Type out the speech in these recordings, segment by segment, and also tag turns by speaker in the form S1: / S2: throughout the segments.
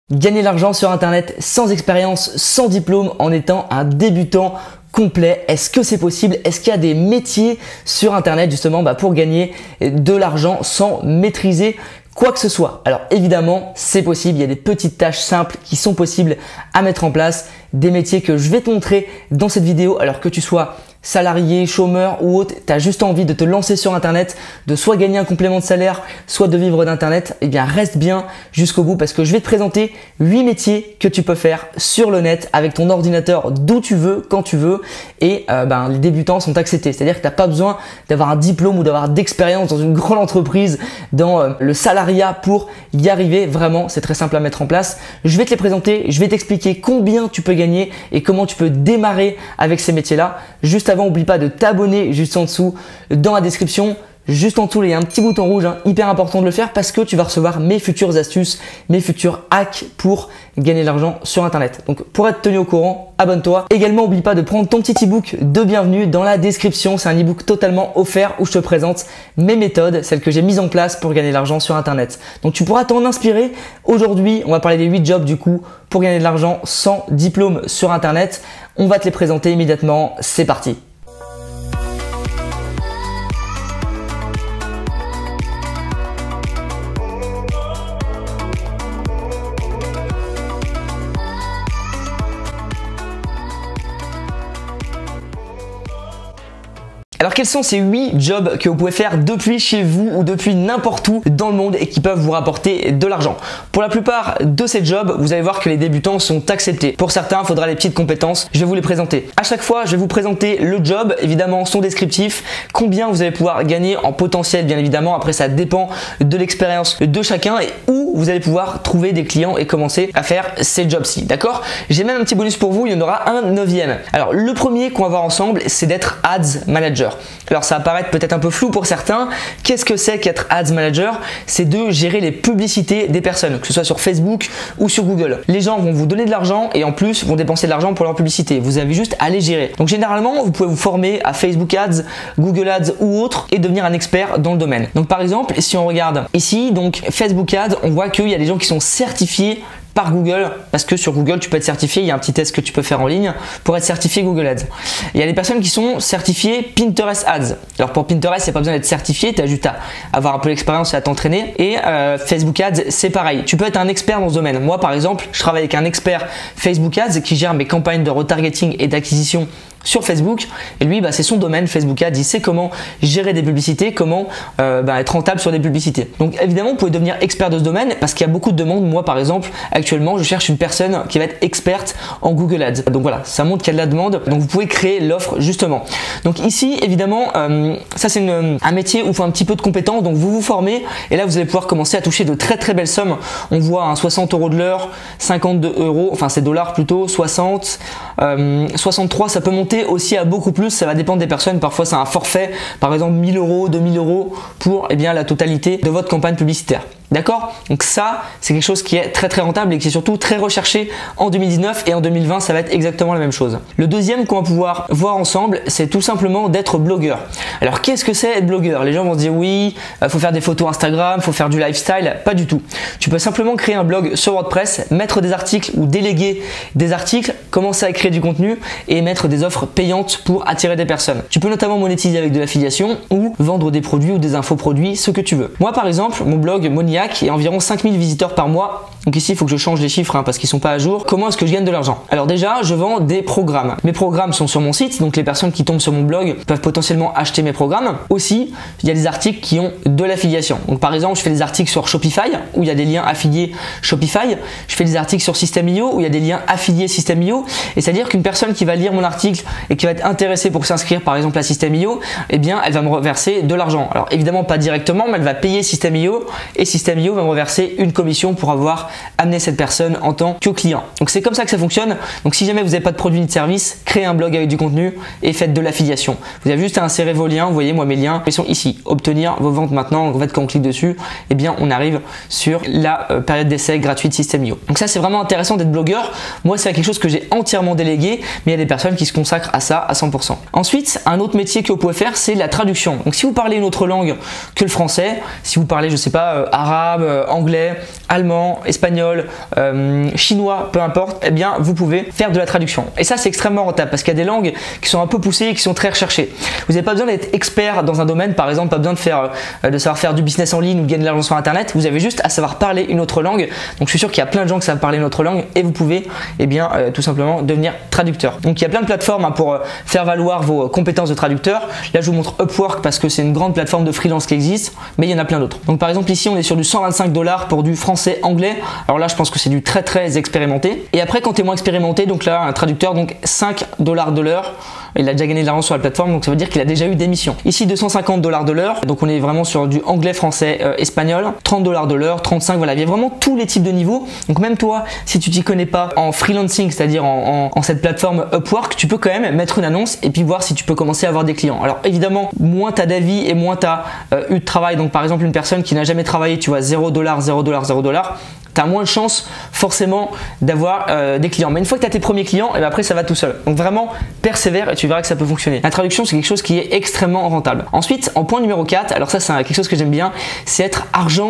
S1: Gagner de l'argent sur internet sans expérience, sans diplôme, en étant un débutant complet. Est-ce que c'est possible? Est-ce qu'il y a des métiers sur internet justement pour gagner de l'argent sans maîtriser quoi que ce soit? Alors évidemment, c'est possible. Il y a des petites tâches simples qui sont possibles à mettre en place, des métiers que je vais te montrer dans cette vidéo. Alors que tu sois salarié, chômeur ou autre, tu as juste envie de te lancer sur internet, de soit gagner un complément de salaire, soit de vivre d'internet, eh bien reste bien jusqu'au bout parce que je vais te présenter 8 métiers que tu peux faire sur le net avec ton ordinateur d'où tu veux, quand tu veux, et les débutants sont acceptés. C'est-à-dire que tu n'as pas besoin d'avoir un diplôme ou d'avoir d'expérience dans une grande entreprise, dans le salariat pour y arriver. Vraiment, c'est très simple à mettre en place. Je vais te les présenter, je vais t'expliquer combien tu peux gagner et comment tu peux démarrer avec ces métiers-là. Juste avant, n'oublie pas de t'abonner juste en dessous dans la description. Juste en dessous, il y a un petit bouton rouge, hyper important de le faire parce que tu vas recevoir mes futures astuces, mes futurs hacks pour gagner de l'argent sur internet. Donc pour être tenu au courant, abonne-toi. Également, n'oublie pas de prendre ton petit ebook de bienvenue dans la description. C'est un ebook totalement offert où je te présente mes méthodes, celles que j'ai mises en place pour gagner de l'argent sur internet. Donc tu pourras t'en inspirer. Aujourd'hui, on va parler des 8 jobs du coup pour gagner de l'argent sans diplôme sur internet. On va te les présenter immédiatement. C'est parti. Alors quels sont ces 8 jobs que vous pouvez faire depuis chez vous ou depuis n'importe où dans le monde et qui peuvent vous rapporter de l'argent? Pour la plupart de ces jobs, vous allez voir que les débutants sont acceptés. Pour certains, il faudra les petites compétences. Je vais vous les présenter. À chaque fois, je vais vous présenter le job, évidemment son descriptif, combien vous allez pouvoir gagner en potentiel, bien évidemment. Après, ça dépend de l'expérience de chacun et où vous allez pouvoir trouver des clients et commencer à faire ces jobs-ci. D'accord? J'ai même un petit bonus pour vous, il y en aura un 9e. Alors le premier qu'on va voir ensemble, c'est d'être Ads Manager. Alors ça va paraître peut-être un peu flou pour certains. Qu'est-ce que c'est qu'être Ads Manager? C'est de gérer les publicités des personnes, que ce soit sur Facebook ou sur Google. Les gens vont vous donner de l'argent et en plus vont dépenser de l'argent pour leur publicité. Vous avez juste à les gérer. Donc généralement, vous pouvez vous former à Facebook Ads, Google Ads ou autre et devenir un expert dans le domaine. Donc par exemple, si on regarde ici, donc Facebook Ads, on voit qu'il y a des gens qui sont certifiés par Google, parce que sur Google tu peux être certifié, il y a un petit test que tu peux faire en ligne pour être certifié Google Ads. Il y a des personnes qui sont certifiées Pinterest Ads. Alors pour Pinterest, il n'y a pas besoin d'être certifié, tu as juste à avoir un peu l'expérience et à t'entraîner. Et Facebook Ads, c'est pareil. Tu peux être un expert dans ce domaine. Moi par exemple, je travaille avec un expert Facebook Ads qui gère mes campagnes de retargeting et d'acquisition sur Facebook et lui c'est son domaine Facebook Ads, il sait comment gérer des publicités, comment être rentable sur des publicités. Donc évidemment vous pouvez devenir expert de ce domaine parce qu'il y a beaucoup de demandes. Moi par exemple actuellement je cherche une personne qui va être experte en Google Ads, donc voilà, ça montre qu'il y a de la demande, donc vous pouvez créer l'offre justement. Donc ici évidemment ça c'est un métier où il faut un petit peu de compétences, donc vous vous formez et là vous allez pouvoir commencer à toucher de très très belles sommes. On voit 60 € de l'heure, 52 €, enfin c'est dollars plutôt, 60, 63, ça peut monter aussi à beaucoup plus, ça va dépendre des personnes. Parfois c'est un forfait, par exemple 1000 €, 2000 € pour la totalité de votre campagne publicitaire. D'accord? Donc ça, c'est quelque chose qui est très très rentable et qui est surtout très recherché en 2019 et en 2020, ça va être exactement la même chose. Le deuxième qu'on va pouvoir voir ensemble, c'est tout simplement d'être blogueur. Alors qu'est-ce que c'est être blogueur? Les gens vont se dire oui, faut faire des photos Instagram, faut faire du lifestyle. Pas du tout. Tu peux simplement créer un blog sur WordPress, mettre des articles ou déléguer des articles, commencer à créer du contenu et mettre des offres payantes pour attirer des personnes. Tu peux notamment monétiser avec de l'affiliation ou vendre des produits ou des infoproduits, ce que tu veux. Moi par exemple, mon blog Moniac et environ 5000 visiteurs par mois. Donc ici il faut que je change les chiffres parce qu'ils sont pas à jour. Comment est-ce que je gagne de l'argent? Alors déjà je vends des programmes. Mes programmes sont sur mon site, donc les personnes qui tombent sur mon blog peuvent potentiellement acheter mes programmes. Aussi il y a des articles qui ont de l'affiliation. Donc par exemple je fais des articles sur Shopify où il y a des liens affiliés Shopify. Je fais des articles sur System.io où il y a des liens affiliés System.io. Et c'est à dire qu'une personne qui va lire mon article et qui va être intéressée pour s'inscrire par exemple à System.io, elle va me reverser de l'argent. Alors évidemment pas directement, mais elle va payer System.io et System.io va me reverser une commission pour avoir amené cette personne en tant que client. Donc c'est comme ça que ça fonctionne. Donc si jamais vous n'avez pas de produit ni de service, créez un blog avec du contenu et faites de l'affiliation. Vous avez juste à insérer vos liens. Vous voyez, moi mes liens ils sont ici. Obtenir vos ventes maintenant. Donc en fait quand on clique dessus, on arrive sur la période d'essai gratuite System.io. Donc ça c'est vraiment intéressant d'être blogueur. Moi c'est quelque chose que j'ai entièrement délégué, mais il y a des personnes qui se consacrent à ça à 100%. Ensuite, un autre métier que vous pouvez faire, c'est la traduction. Donc si vous parlez une autre langue que le français, si vous parlez je sais pas arabe, anglais, allemand, espagnol, espagnol, chinois, peu importe, eh bien vous pouvez faire de la traduction. Et ça c'est extrêmement rentable parce qu'il y a des langues qui sont un peu poussées et qui sont très recherchées. Vous n'avez pas besoin d'être expert dans un domaine, par exemple, pas besoin de savoir faire du business en ligne ou de gagner de l'argent sur internet. Vous avez juste à savoir parler une autre langue. Donc je suis sûr qu'il y a plein de gens qui savent parler une autre langue et vous pouvez tout simplement devenir traducteur. Donc il y a plein de plateformes pour faire valoir vos compétences de traducteur. Là je vous montre Upwork parce que c'est une grande plateforme de freelance qui existe, mais il y en a plein d'autres. Donc par exemple ici on est sur du 125 $ pour du français-anglais. Alors là je pense que c'est du très expérimenté. Et après quand tu es moins expérimenté, donc là un traducteur, donc 5 $ de l'heure. Il a déjà gagné de l'argent sur la plateforme, donc ça veut dire qu'il a déjà eu des missions. Ici 250 $ de l'heure, donc on est vraiment sur du anglais, français, espagnol. 30 $ de l'heure, 35, voilà, il y a vraiment tous les types de niveaux. Donc même toi, si tu t'y connais pas en freelancing, c'est-à-dire en cette plateforme Upwork, tu peux quand même mettre une annonce et puis voir si tu peux commencer à avoir des clients. Alors évidemment, moins tu as d'avis et moins tu as eu de travail. Donc par exemple une personne qui n'a jamais travaillé, tu vois, 0 $, 0 $, 0 $, tu as moins de chances forcément d'avoir des clients. Mais une fois que tu as tes premiers clients, et bien après ça va tout seul. Donc vraiment persévère et tu verras que ça peut fonctionner. La traduction c'est quelque chose qui est extrêmement rentable. Ensuite en point numéro 4, alors ça c'est quelque chose que j'aime bien, c'est être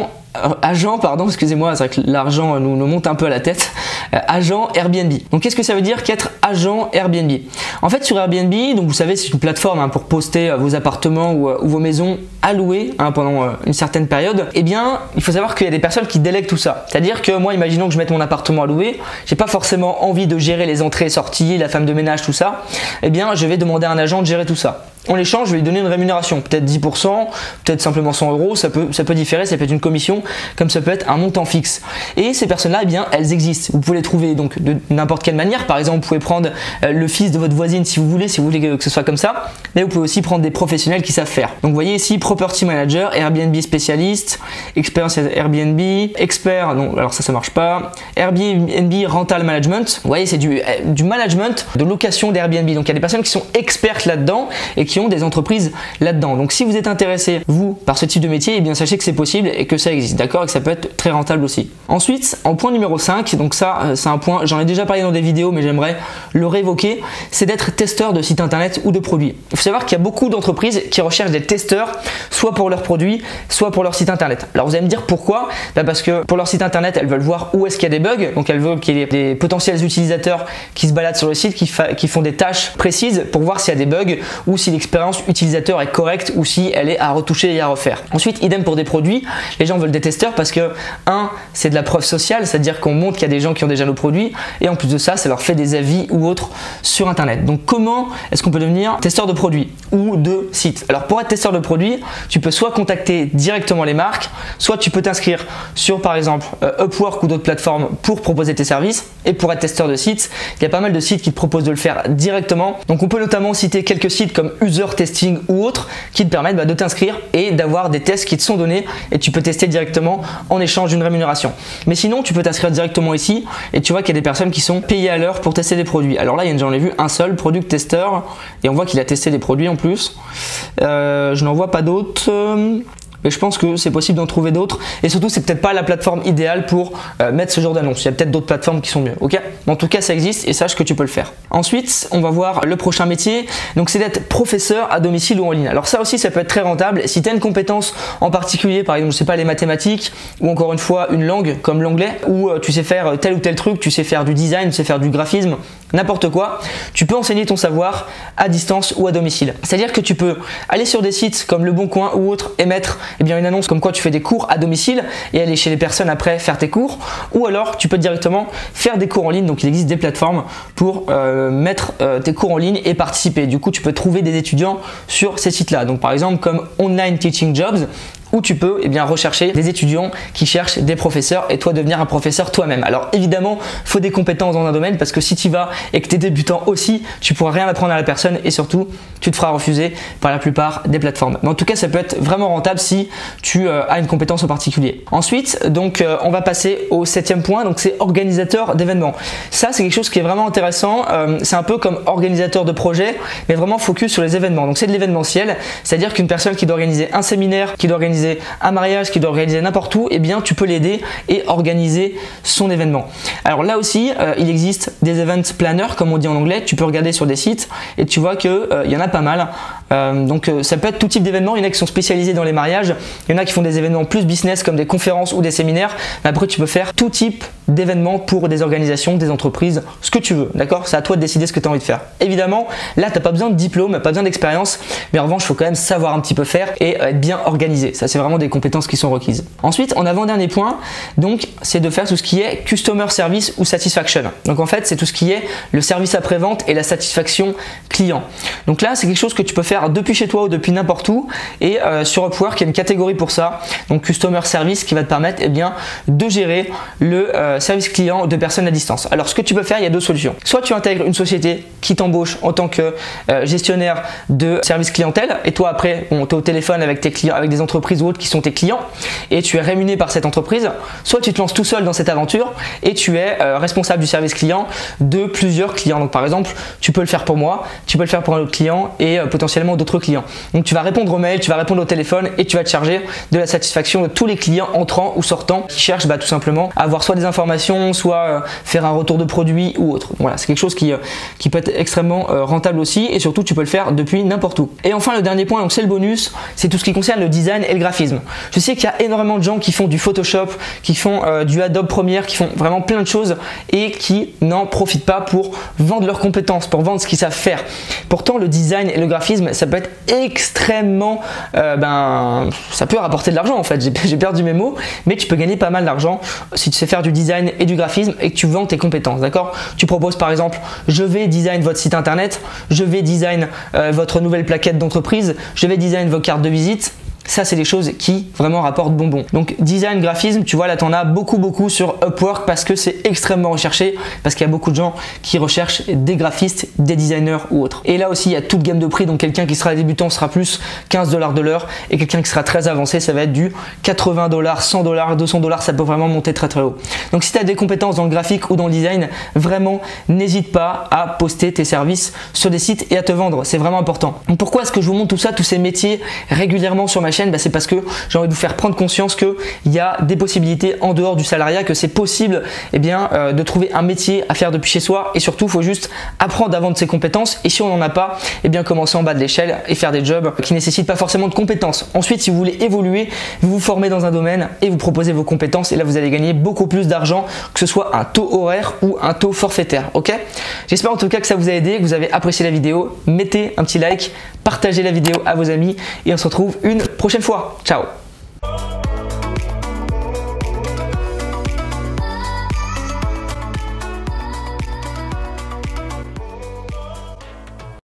S1: agent, excusez-moi, c'est vrai que l'argent nous monte un peu à la tête, agent Airbnb. Donc qu'est-ce que ça veut dire qu'être agent Airbnb? En fait sur Airbnb, donc vous savez c'est une plateforme pour poster vos appartements ou vos maisons à louer pendant une certaine période. Et bien il faut savoir qu'il y a des personnes qui délèguent tout ça. C'est-à-dire que moi imaginons que je mette mon appartement à louer, j'ai pas forcément envie de gérer les entrées et sorties, la femme de ménage, tout ça. Et bien je vais demander à un agent de gérer tout ça. En échange, je vais lui donner une rémunération, peut-être 10%, peut-être simplement 100 €, ça peut différer, ça peut être une commission, comme ça peut être un montant fixe. Et ces personnes-là, eh bien, elles existent. Vous pouvez les trouver donc de n'importe quelle manière. Par exemple, vous pouvez prendre le fils de votre voisine si vous voulez que ce soit comme ça. Mais vous pouvez aussi prendre des professionnels qui savent faire. Donc, vous voyez ici, Property Manager, Airbnb spécialiste, expérience Airbnb, expert, non, alors ça marche pas. Airbnb Rental Management. Vous voyez, c'est du management de location d'Airbnb. Donc, il y a des personnes qui sont expertes là-dedans et qui ont des entreprises là-dedans. Donc si vous êtes intéressé, vous, par ce type de métier, eh bien sachez que c'est possible et que ça existe, d'accord, et que ça peut être très rentable aussi. Ensuite, en point numéro 5, donc ça c'est un point, j'en ai déjà parlé dans des vidéos mais j'aimerais le réévoquer, c'est d'être testeur de site internet ou de produits. Il faut savoir qu'il y a beaucoup d'entreprises qui recherchent des testeurs, soit pour leurs produits, soit pour leur site internet. Alors vous allez me dire pourquoi? Parce que pour leur site internet, elles veulent voir où est-ce qu'il y a des bugs, donc elles veulent qu'il y ait des potentiels utilisateurs qui se baladent sur le site, qui font des tâches précises pour voir s'il y a des bugs ou si l'expérience utilisateur est correcte ou si elle est à retoucher et à refaire. Ensuite, idem pour des produits, les gens veulent des testeurs parce que c'est de la preuve sociale, c'est-à-dire qu'on montre qu'il y a des gens qui ont déjà nos produits et en plus de ça, ça leur fait des avis ou autres sur internet. Donc comment est-ce qu'on peut devenir testeur de produits ou de sites? Alors pour être testeur de produits, tu peux soit contacter directement les marques, soit tu peux t'inscrire sur par exemple Upwork ou d'autres plateformes pour proposer tes services. Et pour être testeur de sites, il y a pas mal de sites qui te proposent de le faire directement. Donc on peut notamment citer quelques sites comme User Testing ou autres qui te permettent de t'inscrire et d'avoir des tests qui te sont donnés et tu peux tester directement en échange d'une rémunération. Mais sinon tu peux t'inscrire directement ici et tu vois qu'il y a des personnes qui sont payées à l'heure pour tester des produits. Alors là j'en ai vu un seul, Product Tester, et on voit qu'il a testé des produits en plus. Je n'en vois pas d'autres. Mais je pense que c'est possible d'en trouver d'autres et surtout c'est peut-être pas la plateforme idéale pour mettre ce genre d'annonce. Il y a peut-être d'autres plateformes qui sont mieux, ok? Mais en tout cas ça existe et sache que tu peux le faire. Ensuite on va voir le prochain métier, donc c'est d'être professeur à domicile ou en ligne. Alors ça aussi ça peut être très rentable si tu as une compétence en particulier, par exemple je sais pas les mathématiques ou encore une fois une langue comme l'anglais, ou tu sais faire tel ou tel truc, tu sais faire du design, tu sais faire du graphisme, n'importe quoi, tu peux enseigner ton savoir à distance ou à domicile. C'est-à-dire que tu peux aller sur des sites comme Le Bon Coin ou autres et mettre une annonce comme quoi tu fais des cours à domicile et aller chez les personnes après faire tes cours, ou alors tu peux directement faire des cours en ligne. Donc il existe des plateformes pour mettre tes cours en ligne et participer. Du coup tu peux trouver des étudiants sur ces sites là, donc par exemple comme Online Teaching Jobs, où tu peux rechercher des étudiants qui cherchent des professeurs et toi devenir un professeur toi-même. Alors évidemment, il faut des compétences dans un domaine parce que si tu y vas et que tu es débutant aussi, tu pourras rien apprendre à la personne et surtout, tu te feras refuser par la plupart des plateformes. Mais en tout cas, ça peut être vraiment rentable si tu as une compétence en particulier. Ensuite, donc on va passer au 7e point, donc c'est organisateur d'événements. Ça, c'est quelque chose qui est vraiment intéressant. C'est un peu comme organisateur de projet, mais vraiment focus sur les événements. Donc c'est de l'événementiel, c'est-à-dire qu'une personne qui doit organiser un séminaire, qui doit organiser un mariage, qui doit organiser n'importe où, eh bien tu peux l'aider et organiser son événement. Alors là aussi il existe des event planners comme on dit en anglais, tu peux regarder sur des sites et tu vois que il y en a pas mal. Donc ça peut être tout type d'événements. Il y en a qui sont spécialisés dans les mariages, il y en a qui font des événements plus business comme des conférences ou des séminaires. Mais après tu peux faire tout type d'événements pour des organisations, des entreprises, ce que tu veux, d'accord? C'est à toi de décider ce que tu as envie de faire. Évidemment, là tu n'as pas besoin de diplôme, pas besoin d'expérience, mais en revanche il faut quand même savoir un petit peu faire et être bien organisé. Ça c'est vraiment des compétences qui sont requises. Ensuite, en avant-dernier point, donc c'est de faire tout ce qui est customer service ou satisfaction. Donc en fait c'est tout ce qui est le service après-vente et la satisfaction client. Donc là c'est quelque chose que tu peux faire depuis chez toi ou depuis n'importe où, et sur Upwork il y a une catégorie pour ça, donc customer service, qui va te permettre bien de gérer le service client de personnes à distance. Alors ce que tu peux faire, il y a deux solutions. Soit tu intègres une société qui t'embauche en tant que gestionnaire de service clientèle, et toi après tu es au téléphone avec tes clients, avec des entreprises ou autres qui sont tes clients, et tu es rémunéré par cette entreprise. Soit tu te lances tout seul dans cette aventure et tu es responsable du service client de plusieurs clients. Donc par exemple tu peux le faire pour moi, tu peux le faire pour un autre client et potentiellement d'autres clients. Donc tu vas répondre aux mails, tu vas répondre au téléphone et tu vas te charger de la satisfaction de tous les clients entrants ou sortants qui cherchent tout simplement à avoir soit des informations, soit faire un retour de produit ou autre. Voilà, c'est quelque chose qui peut être extrêmement rentable aussi, et surtout tu peux le faire depuis n'importe où. Et enfin le dernier point, donc c'est le bonus, c'est tout ce qui concerne le design et le graphisme. Je sais qu'il y a énormément de gens qui font du Photoshop, qui font du Adobe Premiere, qui font vraiment plein de choses et qui n'en profitent pas pour vendre leurs compétences, pour vendre ce qu'ils savent faire. Pourtant le design et le graphisme, ça peut être extrêmement ça peut rapporter de l'argent en fait. J'ai perdu mes mots, mais tu peux gagner pas mal d'argent si tu sais faire du design et du graphisme et que tu vends tes compétences, d'accord? Tu proposes par exemple, je vais design votre site internet, je vais design votre nouvelle plaquette d'entreprise, je vais design vos cartes de visite. Ça, c'est des choses qui vraiment rapportent bonbons. Donc design, graphisme, tu vois là tu en as beaucoup sur Upwork parce que c'est extrêmement recherché, parce qu'il y a beaucoup de gens qui recherchent des graphistes, des designers ou autres. Et là aussi il y a toute gamme de prix, donc quelqu'un qui sera débutant sera plus 15 $ de l'heure, et quelqu'un qui sera très avancé ça va être du 80 $, 100 $, 200 $, ça peut vraiment monter très haut. Donc si tu as des compétences dans le graphique ou dans le design, vraiment n'hésite pas à poster tes services sur des sites et à te vendre, c'est vraiment important. Donc pourquoi est-ce que je vous montre tout ça, tous ces métiers régulièrement sur ma chaîne? C'est parce que j'ai envie de vous faire prendre conscience qu'il y a des possibilités en dehors du salariat, que c'est possible de trouver un métier à faire depuis chez soi, et surtout il faut juste apprendre à vendre ses compétences, et si on n'en a pas, commencer en bas de l'échelle et faire des jobs qui ne nécessitent pas forcément de compétences. Ensuite si vous voulez évoluer, vous vous formez dans un domaine et vous proposez vos compétences, et là vous allez gagner beaucoup plus d'argent, que ce soit un taux horaire ou un taux forfaitaire, ok? J'espère en tout cas que ça vous a aidé, que vous avez apprécié la vidéo. Mettez un petit like, partagez la vidéo à vos amis, et on se retrouve une prochaine fois. Ciao!